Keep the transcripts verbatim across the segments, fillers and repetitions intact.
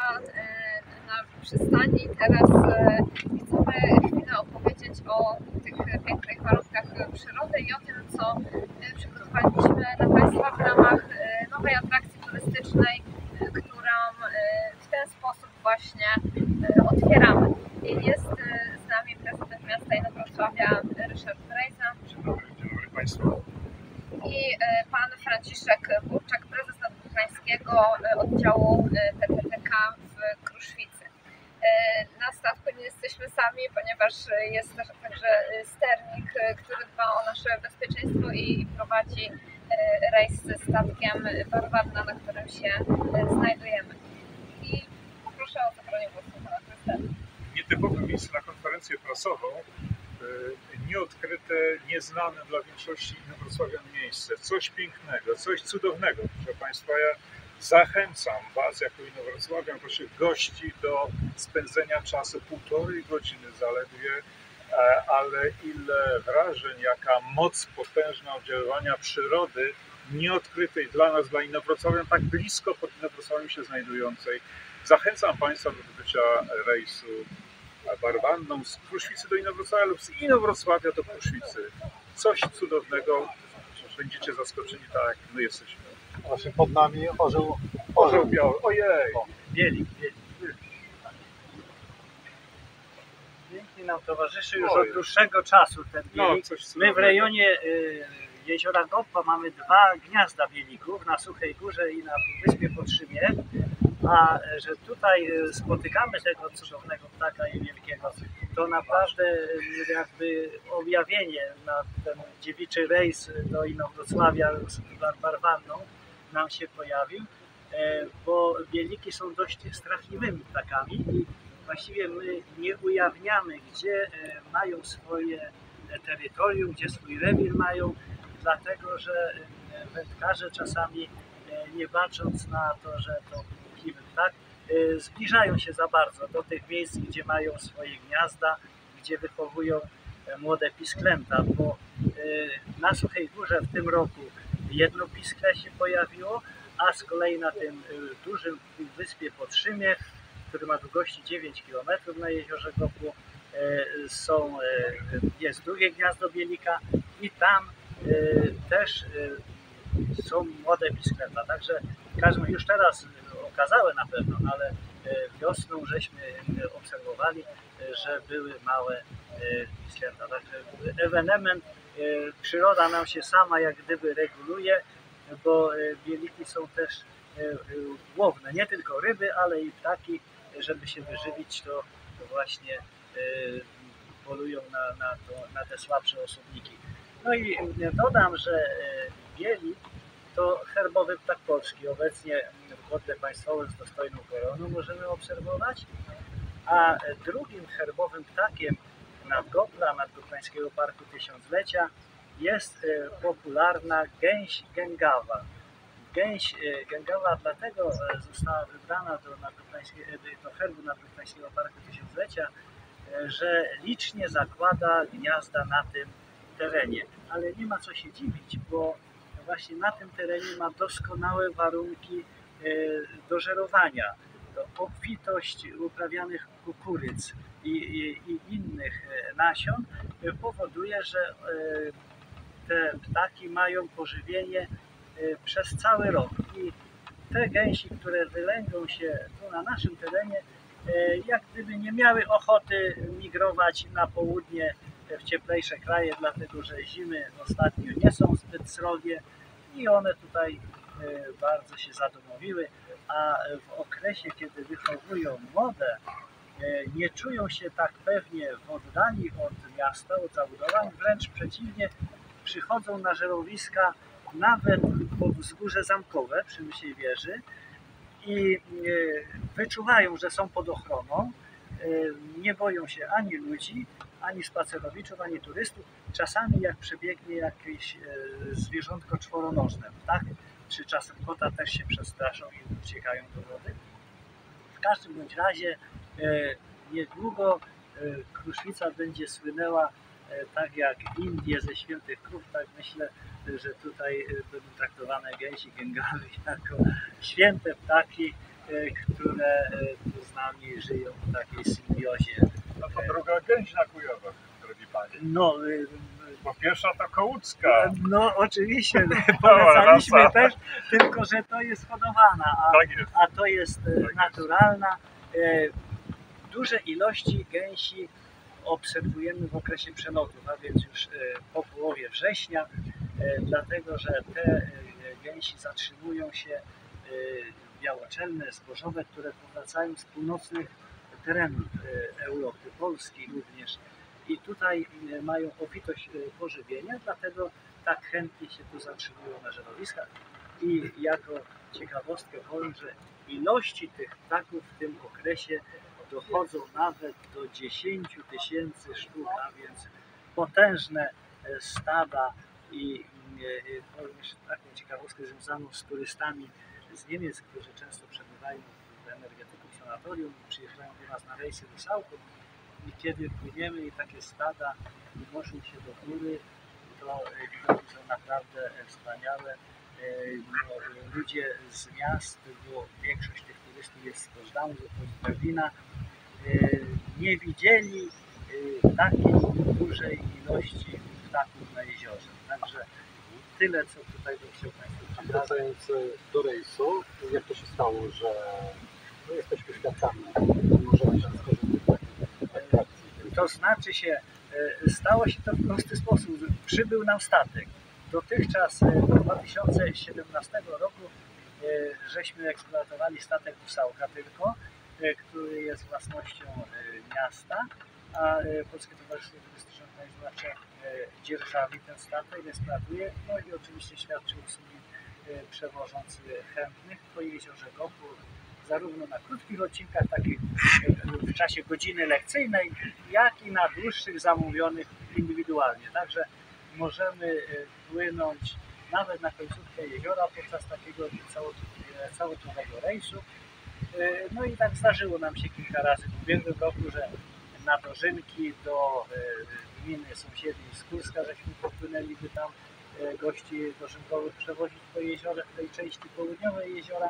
Państwa na przystani. Teraz chcemy chwilę opowiedzieć o tych pięknych warunkach przyrody i o tym, co przygotowaliśmy dla Państwa w ramach nowej atrakcji turystycznej, którą w ten sposób właśnie otwieramy. Jest z nami prezydent miasta Inowrocławia Ryszard Brejza. Dzień dobry, dzień dobry Państwu. I pan Franciszek Burczak, prezes nadbuchańskiego oddziału T T T K w Kruszwicy. Na statku nie jesteśmy sami, ponieważ jest też także sternik, który dba o nasze bezpieczeństwo i prowadzi rejs ze statkiem Barwanna, na którym się znajdujemy. I proszę o zabranie głosu pana prezydenta. Nietypowe miejsce na konferencję prasową, nieodkryte, nieznane dla większości inowrocławian miejsce, coś pięknego, coś cudownego. Proszę Państwa, ja zachęcam Was jako inowrocławian, waszych gości do spędzenia czasu półtorej godziny zaledwie, ale ile wrażeń, jaka moc potężna oddziaływania przyrody nieodkrytej dla nas, dla inowrocławian, tak blisko pod Inowrocławiem się znajdującej. Zachęcam Państwa do odbycia rejsu Barwanną z Kruszwicy do Inowrocławia lub z Inowrocławia do Kruszwicy. Coś cudownego, będziecie zaskoczeni, tak jak my jesteśmy. Właśnie pod nami orzeł, Orzeł biały, ojej! Bielik, Bielik. Pięknie nam towarzyszy już Oj. od dłuższego czasu ten No, bielik. coś My w cudownego. rejonie y, jeziora Goppa mamy dwa gniazda bielików, na Suchej Górze i na wyspie Podszymie. A że tutaj spotykamy tego cudownego ptaka niewielkiego, to naprawdę jakby objawienie na ten dziewiczy rejs do Inowrocławia z Barwanną nam się pojawił, bo bieliki są dość strachliwymi ptakami i właściwie my nie ujawniamy, gdzie mają swoje terytorium, gdzie swój rewir mają, dlatego że wędkarze czasami, nie bacząc na to, że to tak, zbliżają się za bardzo do tych miejsc, gdzie mają swoje gniazda, gdzie wychowują młode pisklęta, bo na Suchej Górze w tym roku jedno piskle się pojawiło, a z kolei na tym dużym półwyspie Podszymie, który ma długości dziewięć kilometrów na jeziorze Goppu, są, jest drugie gniazdo bielika i tam też są młode pisklęta, także każdy już teraz okazałe na pewno, ale wiosną żeśmy obserwowali, że były małe pisklęta. Także ewenement, przyroda nam się sama jak gdyby reguluje, bo bieliki są też łowne, nie tylko ryby, ale i ptaki, żeby się wyżywić, to właśnie polują na, na, to, na te słabsze osobniki. No i dodam, że bielik to herbowy ptak polski. Obecnie w godle państwowym z dostojną koroną możemy obserwować, a drugim herbowym ptakiem nadgopla Nadbuchańskiego Parku Tysiąclecia jest popularna gęś gęgawa. Gęś gęgawa dlatego została wybrana do, do herbu Nadbuchańskiego Parku Tysiąclecia, że licznie zakłada gniazda na tym terenie. Ale nie ma co się dziwić, bo właśnie na tym terenie ma doskonałe warunki do żerowania. Obfitość uprawianych kukurydz i, i, i innych nasion powoduje, że te ptaki mają pożywienie przez cały rok. I te gęsi, które wylęgą się tu na naszym terenie, jak gdyby nie miały ochoty migrować na południe w cieplejsze kraje, dlatego że zimy ostatnio nie są zbyt srogie i one tutaj bardzo się zadomowiły, a w okresie, kiedy wychowują młode, nie czują się tak pewnie w oddali od miasta, od zabudowań, wręcz przeciwnie, przychodzą na żerowiska nawet po wzgórze zamkowe przy Mysiej Wieży i wyczuwają, że są pod ochroną, nie boją się ani ludzi, ani spacerowiczów, ani turystów. Czasami jak przebiegnie jakieś zwierzątko czworonożne, tak? Czy czasem kota, też się przestraszą i uciekają do wody. W każdym bądź razie niedługo Kruszwica będzie słynęła tak jak Indie ze świętych krów, tak myślę, że tutaj będą traktowane gęsi gęgawy jako święte ptaki które tu z nami żyją w takiej symbiozie. No to druga gęś na Kujawach, drogi panie. No, bo pierwsza to kołucka. No oczywiście, polecaliśmy też, tylko że to jest hodowana, a, tak jest. a to jest tak naturalna. Jest. Duże ilości gęsi obserwujemy w okresie przelotów, a więc już po połowie września, dlatego że te gęsi zatrzymują się białoczelne, zbożowe, które powracają z północnych terenów Europy, Polski również. I tutaj mają obfitość pożywienia, dlatego tak chętnie się tu zatrzymują na żerowiskach. I jako ciekawostkę powiem, że ilości tych ptaków w tym okresie dochodzą nawet do dziesięciu tysięcy sztuk, a więc potężne stada. I powiem jeszcze taką ciekawostkę związaną z turystami z Niemiec, którzy często przebywają w energetyku, w sanatorium, przyjeżdżają do nas na rejsy Rusałką. I kiedy płyniemy i takie stada unoszą się do góry, to widoki są naprawdę wspaniałe. No, ludzie z miast, bo większość tych turystów jest z Poznania, z Berlina, nie widzieli takiej dużej ilości ptaków na jeziorze. Także tyle, co tutaj bym chciał Państwu przekazać. Wracając do rejsu, jak to się stało, że no, jesteśmy świadkami, możemy się skorzystać z takiej atrakcji? To znaczy się, stało się to w prosty sposób. Przybył nam statek. Dotychczas do dwa tysiące siedemnastego roku żeśmy eksploatowali statek Rusałka tylko, który jest własnością miasta, a Polskie Towarzystwo Turystyczne Organizacja dzierżawi ten statek, eksploatuje, no i oczywiście świadczy usługi przewożąc chętnych po jeziorze Gopur, zarówno na krótkich odcinkach, takich w czasie godziny lekcyjnej, jak i na dłuższych zamówionych indywidualnie. Także możemy płynąć nawet na końcówkę jeziora podczas takiego całodniowego rejsu. No i tak zdarzyło nam się kilka razy w ubiegłym roku, że na dożynki do gminy sąsiedniej z Kurska żeśmy popłynęli, by tam gości dożynkowych przewozić po jeziorze, w tej części południowej jeziora.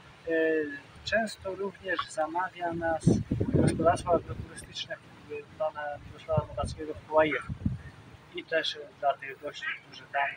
Często również zamawia nas gospodarstwo agroturystyczne pana Mirosława Nowackiego w Kołajewku. I też dla tych gości, którzy tam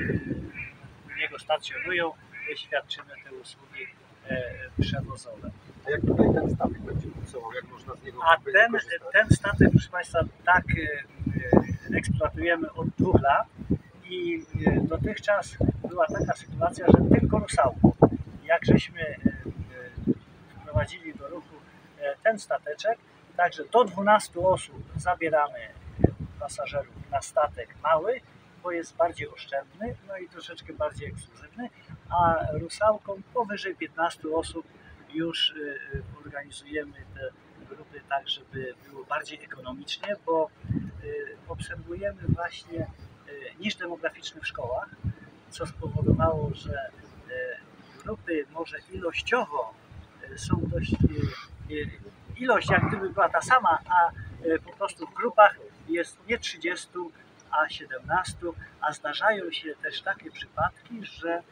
u niego stacjonują, świadczymy te usługi przewozowe. A jak tutaj ten statek będzie funkcjonował? Jak można z niego A ten, ten statek, proszę Państwa, tak eksploatujemy od dwóch lat i dotychczas była taka sytuacja, że tylko Rusałką, jak żeśmy wprowadzili do ruchu ten stateczek, także do dwunastu osób zabieramy pasażerów na statek mały, bo jest bardziej oszczędny, no i troszeczkę bardziej ekskluzywny, a Rusałką powyżej piętnastu osób już organizujemy te grupy tak, żeby było bardziej ekonomicznie, bo obserwujemy właśnie niż demograficzny w szkołach, co spowodowało, że grupy może ilościowo są dość, ilość jak gdyby była ta sama, a po prostu w grupach jest nie trzydziestu, a siedemnastu, a zdarzają się też takie przypadki, że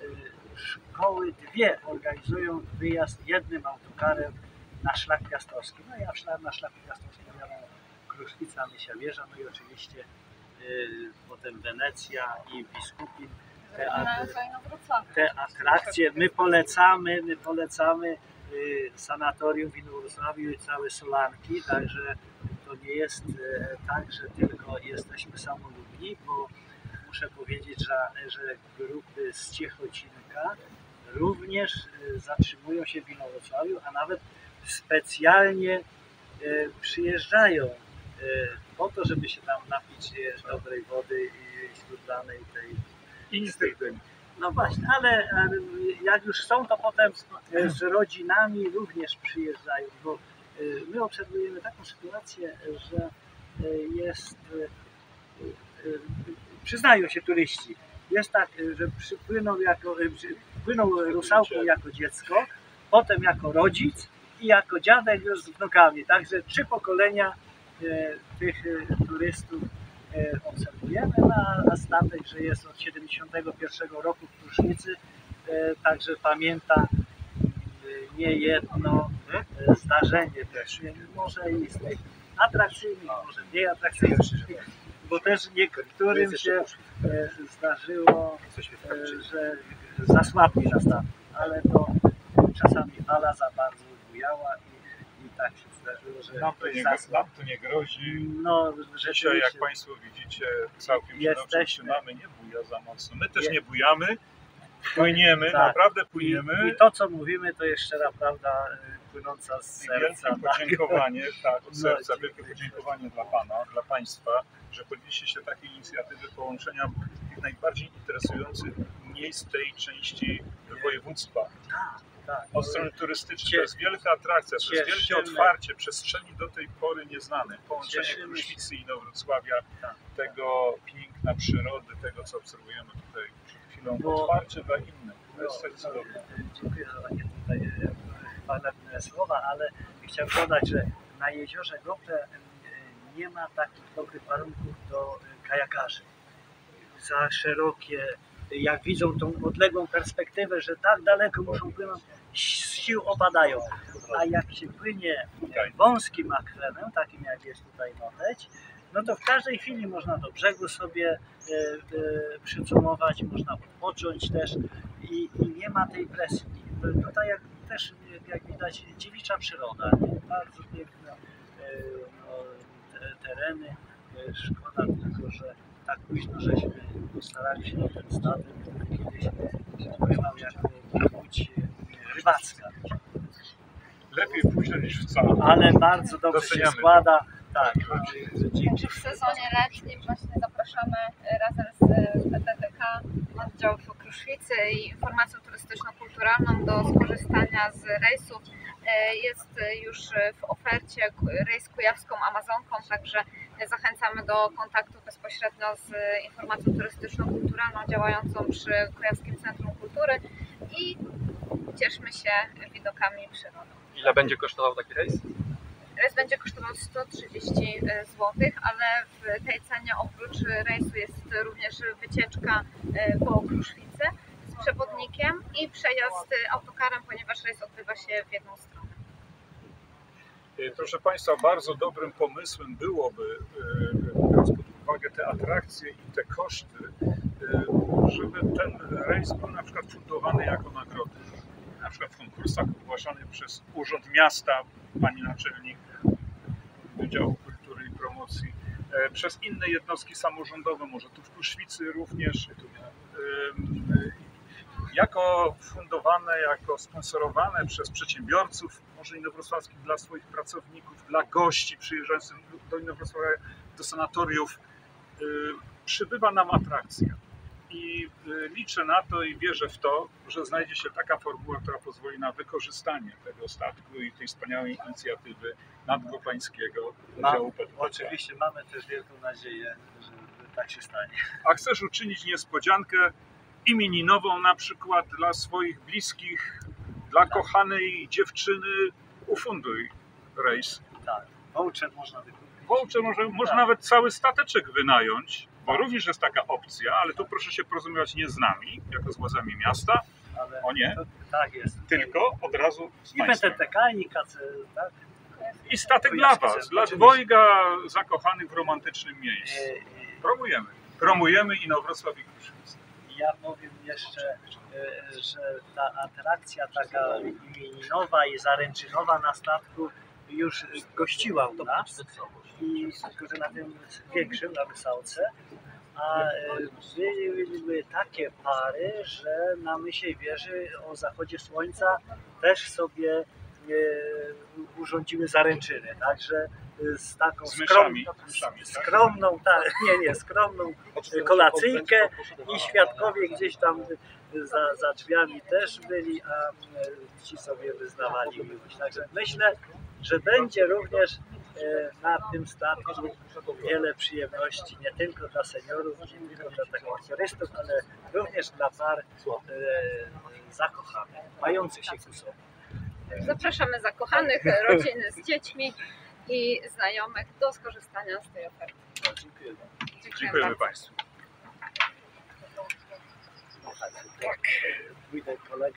szkoły dwie organizują wyjazd jednym autokarem na szlak piastowski. No ja w szlak, na szlaku piastowskim jadą Kruszwica, Myślawierza, no i oczywiście y, potem Wenecja i Biskupin. Te, te atrakcje my polecamy, my polecamy y, sanatorium w Inowrocławiu i całe Solanki, także to nie jest y, tak, że tylko jesteśmy samolubni, bo muszę powiedzieć, że, że grupy z Ciechocinka również y, zatrzymują się w Inowrocławiu, a nawet specjalnie y, przyjeżdżają y, po to, żeby się tam napić y, dobrej wody i źródlanej tej. Instynkt. No właśnie, ale, ale jak już są, to potem z rodzinami również przyjeżdżają, bo y, my obserwujemy taką sytuację, że y, jest, y, y, przyznają się turyści, jest tak, że przypłynął jako, płynął Rusałką jako dziecko, potem jako rodzic i jako dziadek już z wnukami. Także trzy pokolenia tych turystów obserwujemy, a statek, że jest od siedemdziesiątego pierwszego roku w Kruszwicy, także pamięta nie jedno e, zdarzenie też, może i z tych atrakcyjnych, może mniej atrakcyjnych, bo też niektórym się e, zdarzyło, e, że zasłabli na statku, ale to czasami fala za bardzo bujała i, i tak się zdarzyło, że Nam to nie, nam to nie grozi. No, Dzisiaj, jak Państwo widzicie, całkiem się dobrze trzymamy, nie buja za mocno. My też nie bujamy, płyniemy, tak. naprawdę płyniemy. I, I to, co mówimy, to jest szczera prawda płynąca z serca. Wielkie podziękowanie, tak, od serca, No, wielkie podziękowanie dla Pana, dla Państwa, że podjęliście się takiej inicjatywy połączenia tych najbardziej interesujących miejsc tej części województwa. Tak, tak. Od strony turystycznej. Cie- To jest wielka atrakcja, to jest wielkie cieszymy- otwarcie przestrzeni do tej pory nieznanej. Połączenie Cieszymy się. Kruszwicy i Inowrocławia, Tak. tego piękna przyrody, tego co obserwujemy tutaj przed chwilą. Bo- Otwarcie dla innych. To jest coś cudownego. Dziękuję za takie tutaj e, chwalebne słowa, ale chciałbym dodać, że na jeziorze Gople e, nie ma takich dobrych warunków do e, kajakarzy. Za szerokie, jak widzą tą odległą perspektywę, że tak daleko muszą płynąć, z sił opadają. A jak się płynie wąskim akwenem, takim jak jest tutaj Noteć, no to w każdej chwili można do brzegu sobie e, e, przycumować, można odpocząć też i, i nie ma tej presji. I tutaj jak, też jak widać dziewicza przyroda, nie? Bardzo piękne e, no, te, tereny. E, szkoda tylko, że tak późno żeśmy postarali się o ten statek, który kiedyś pływał jako łódź rybacka. Lepiej późno niż wcale. Ale bardzo dobrze Doceniamy się składa. Tak, Także w sezonie letnim właśnie zapraszamy razem z P T T K oddział w Kruszwicy i informacją turystyczno-kulturalną do skorzystania z rejsów. Jest już w ofercie rejs kujawską Amazonką, także zachęcamy do kontaktu bezpośrednio z informacją turystyczno-kulturalną działającą przy Kujawskim Centrum Kultury i cieszmy się widokami przyrody. Ile będzie kosztował taki rejs? Rejs będzie kosztował sto trzydzieści złotych, ale w tej cenie oprócz rejsu jest również wycieczka po Kruszwicy z przewodnikiem i przejazd autokarem, ponieważ rejs odbywa się w jedną stronę. Proszę Państwa, bardzo dobrym pomysłem byłoby, biorąc pod uwagę te atrakcje i te koszty, żeby ten rejs był na przykład fundowany jako nagrody. Na przykład w konkursach ogłaszanych przez Urząd Miasta, pani naczelnik Wydziału Kultury i Promocji, przez inne jednostki samorządowe, może tu w Kruszwicy również, jako fundowane, jako sponsorowane przez przedsiębiorców, może inowrocławskich, dla swoich pracowników, dla gości przyjeżdżających do Inowrocławia, do sanatoriów, przybywa nam atrakcja. I liczę na to i wierzę w to, że znajdzie się taka formuła, która pozwoli na wykorzystanie tego statku i tej wspaniałej inicjatywy nadgorpańskiego oddziału P T T K. Oczywiście mamy też wielką nadzieję, że tak się stanie. A chcesz uczynić niespodziankę imieninową na przykład dla swoich bliskich, dla kochanej dziewczyny, ufunduj rejs. Tak, voucher można wykupić. Voucher może, może Tak. nawet cały stateczek wynająć, bo również jest taka opcja, ale tu proszę się porozmawiać nie z nami, jako z władzami miasta, Ale o nie, to, tak jest. tylko od razu z I P państwem. T T K, i K C, tak? I statek dla Kujawski Was, Centrum, dla oczywiście. dwojga zakochanych w romantycznym miejscu. E, e, Promujemy. Promujemy Inowrocław i Kruszwicę. Ja powiem jeszcze, e, że ta atrakcja taka imieninowa i zaręczynowa na statku już gościła u nas, i tylko że na tym większym, na Wysałce, a e, były, były takie pary, że na Mysiej Wieży o zachodzie słońca też sobie e, urządziły zaręczyny, także e, z taką Z myszami, skromną, z myszami, tak? skromną tak, nie, nie, skromną kolacyjkę i świadkowie gdzieś tam za, za drzwiami też byli, a e, ci sobie wyznawali miłość. Także myślę, że będzie również e, na tym statku wiele przyjemności, nie tylko dla seniorów, nie tylko dla takich turystów, ale również dla par e, zakochanych, mających się ku sobie. Zapraszamy zakochanych, rodziny z dziećmi i znajomych do skorzystania z tej oferty. Dziękuję. Dziękujemy bardzo. Państwu. Tak. Pójdę kolega.